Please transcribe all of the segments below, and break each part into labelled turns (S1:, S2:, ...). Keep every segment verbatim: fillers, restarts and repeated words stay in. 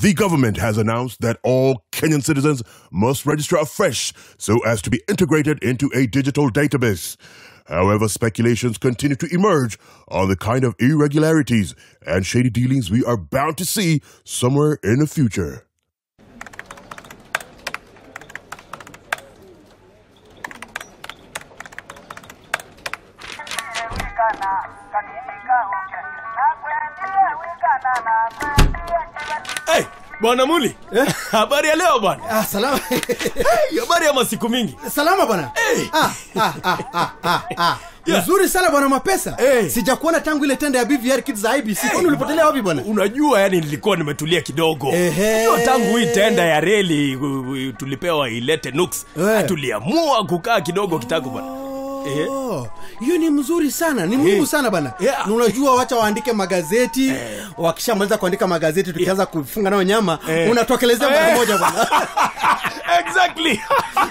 S1: The government has announced that all Kenyan citizens must register afresh so as to be integrated into a digital database. However, speculations continue to emerge on the kind of irregularities and shady dealings we are bound to see somewhere in the future.
S2: Hey, Bwana Muli. Eh? Habari ya leo bwana?
S3: Ah, salama.
S2: Hey, habari ya masiku mingi.
S3: Salama bwana.
S2: Hey.
S3: Ah, ah, ah, ah, ah, ah. Yeah. Nzuri sana bwana Mapesa. Hey. Sijakuona tangu ile tenda ya B V R Kids za I B C. Kwani ulipotelea wapi bwana?
S2: Unajua yani nilikuwa nimetulia kidogo. Hiyo tangu hii tenda ya reli tulipewa ilete nuks. Hey. Tuliamua kukaa kidogo kitako bwana.
S3: Oh, hiyo ni mzuri sana, ni muhimu sana bana. Yeah. Na unajua wacha waandike magazeti, eh. Wakishamaliza kuandika magazeti tukianza kufunga nao nyama, eh. Unatokelezea mara eh. moja bana.
S2: Exactly.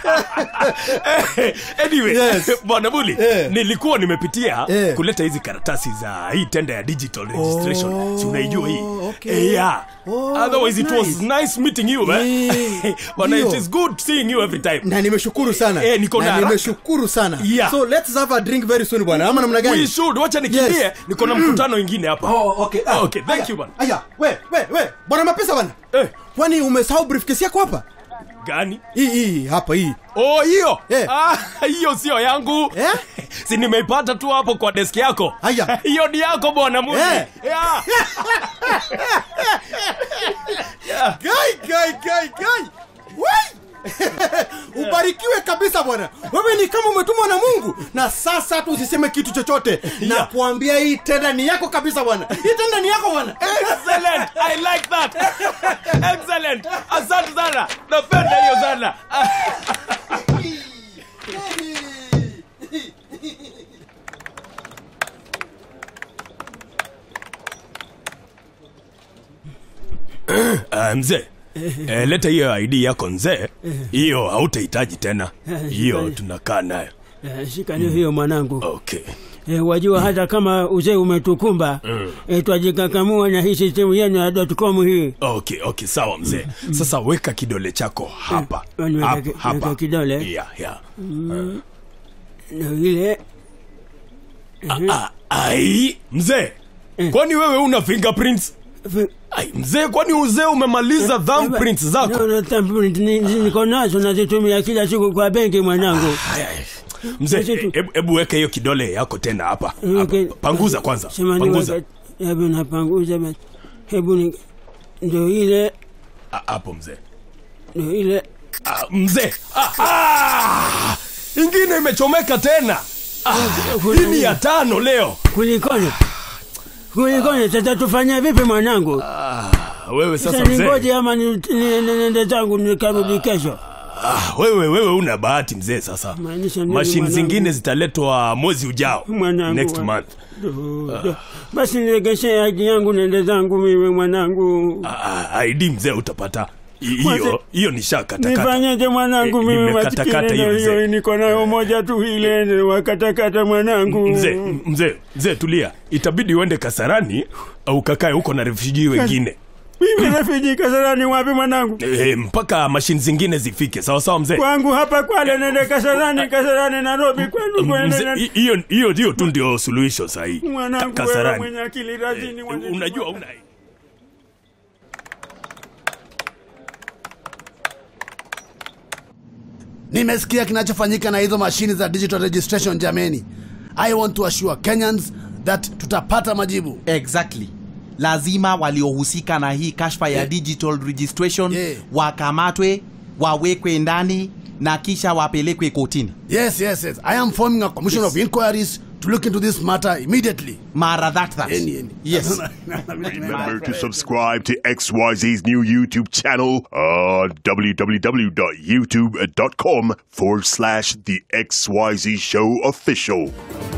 S2: Anyway, yes. Bwana Muli, eh. nilikuwa nimepitia eh. kuleta hizi karatasi za hii tenda ya digital registration. Oh, si unaijua hii? Okay. Eh, yeah. Oh, otherwise it nice. was nice meeting you, man. Yeah. But it is good seeing you every time. Na nimeshukuru sana. Eh, niko na nimeshukuru sana. Yeah. So let's have a drink very soon bwana. Ama namna gani? We should. Wacha nikimbie. Yes. Niko na mkutano mwingine hapa.
S3: Oh, okay. Ah,
S2: okay, thank
S3: aya,
S2: you bwana.
S3: Aya, we, we, we. Bwana Mapesa bwana. Eh. Kwani umesahau briefcase yako hapa?
S2: Gani?
S3: Hii hii hapa hii.
S2: Oh, hiyo.
S3: Eh.
S2: Ah, hiyo sio yangu. Eh? Si nimeipata tu hapo kwa desk yako.
S3: Aya.
S2: Hiyo ni yako bwana Muli.
S3: Eh.
S2: Yeah.
S3: Yeah. Gai gai gai gai. Wai! Ubarikiwe kabisa bwana. Wewe ni kama umetumwa na Mungu. Na sasa hata usiseme kitu chochote. Yeah. Na kuambia hii tenda ni yako kabisa bwana. Hii tenda ni yako bwana.
S2: Excellent. I like that. Excellent. Asante sana. Napenda hiyo sana. Ah, mzee. Eh, leta hiyo I D yako mzee. Hiyo hautahitaji tena. Hiyo tunakaa nayo.
S4: Eh, shika hiyo hiyo mwanangu.
S2: Okay.
S4: Eh, wajua hata kama uzee umetukumba, mm. eh, twajikakamua na hii system yenu ya .com hii.
S2: Okay, okay, sawa mzee. Mm. Sasa weka kidole chako hapa.
S4: Eh,
S2: hapa,
S4: hapa. Weka kidole.
S2: Yeah, yeah.
S4: Mm. Na ile.
S2: Ah, ah, ai, mzee. Eh. Kwani wewe una fingerprints? Ai, mzee, kwani uzee umemaliza thumbprints zako?
S4: No, no, thumbprint ni niko nazo nazitumia kila siku kwa benki mwanangu.
S2: Mzee, hebu weka hiyo kidole yako tena hapa. Okay. Panguza kwanza. Panguza.
S4: Hebu na panguza basi. Hebu ni ndio ile
S2: hapo mzee.
S4: Ndio ile
S2: ah, mzee. Ah, ah! Ingine imechomeka tena. Ah, hii ni ya tano leo.
S4: Kulikoni? Kulikoni sasa tufanya vipi mwanangu?
S2: Ah, wewe sasa mzee.
S4: Ningoje ama nende zangu nikarudi kesho.
S2: Ah, wewe wewe una bahati mzee sasa. Machine zingine zitaletwa mwezi ujao. Mwanangu, next month.
S4: Do, do. Basi niregeshe I D yangu nende zangu mimi mwanangu.
S2: Ah, I D mzee utapata. Hiyo hiyo ni shaka takata.
S4: Nifanyaje mwanangu mimi
S2: makatakata hiyo mzee.
S4: Niko nayo moja tu ile wakatakata mwanangu.
S2: Mzee, mzee, mzee tulia. Itabidi uende Kasarani au kakae huko na refugee wengine.
S4: Mimi refugee Kasarani wapi mwanangu?
S2: Eh, mpaka machine zingine zifike. Sawa sawa mzee.
S4: Kwangu hapa Kwale nende Kasarani, Kasarani Nairobi kwenu kwenda.
S2: Hiyo hiyo ndio tu ndio solution sahihi.
S4: Kasarani. Mwenye akili razini
S2: unajua una
S3: Nimesikia kinachofanyika na hizo mashini za digital registration jameni. I want to assure Kenyans that tutapata majibu.
S5: Exactly. Lazima waliohusika na hii kashfa ya yeah. digital registration yeah. wakamatwe, wawekwe ndani na kisha wapelekwe kotini.
S3: Yes, yes, yes. I am forming a commission yes. of inquiries to look into this matter immediately.
S5: Mara that that.
S3: Any, any.
S5: Yes.
S1: Remember to subscribe to X Y Z's new YouTube channel on www.youtube.com forward slash the X Y Z Show Official.